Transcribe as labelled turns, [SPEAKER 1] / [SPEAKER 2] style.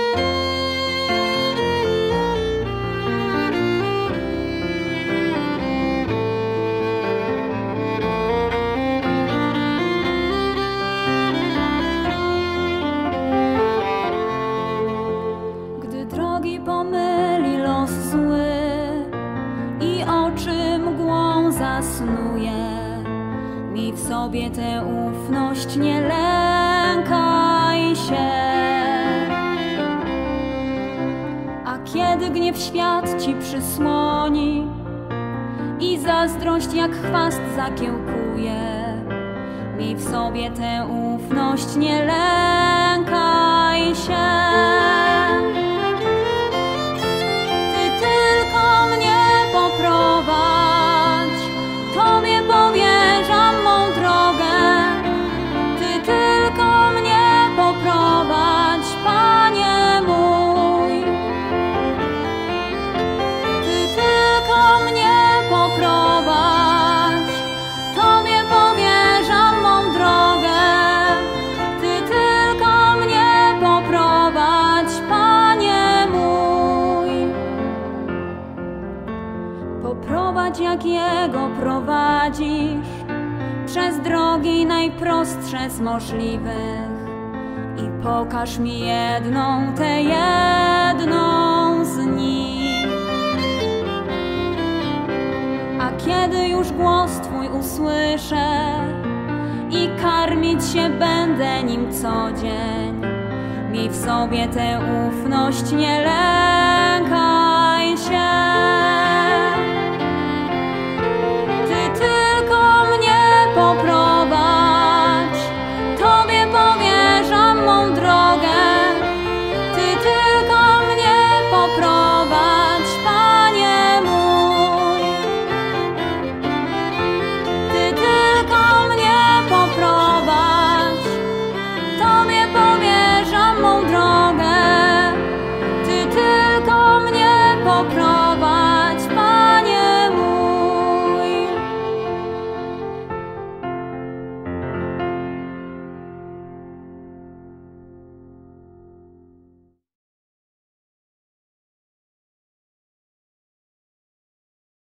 [SPEAKER 1] Pomyli los zły i oczy mgłą zasnuje, miej w sobie tę ufność, nie lękaj się. A kiedy gniew świat ci przysłoni i zazdrość jak chwast zakiełkuje, miej w sobie tę ufność, nie lękaj się. Tobie powierzam mą drogę, Ty tylko mnie poprowadź, Panie mój. Ty tylko mnie poprowadź, Tobie powierzam mą drogę, Ty tylko mnie poprowadź, Panie mój. Poprowadź jak Jego prowadzisz, przez drogi najprostsze z możliwych i pokaż mi jedną, tę jedną z nich. A kiedy już głos Twój usłyszę i karmić się będę nim co dzień, miej w sobie tę ufność, nie lękaj się.